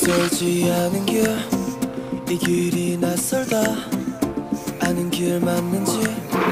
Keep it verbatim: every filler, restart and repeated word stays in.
낯설지 않은 길 이 길이 낯설다 아는 길 맞는지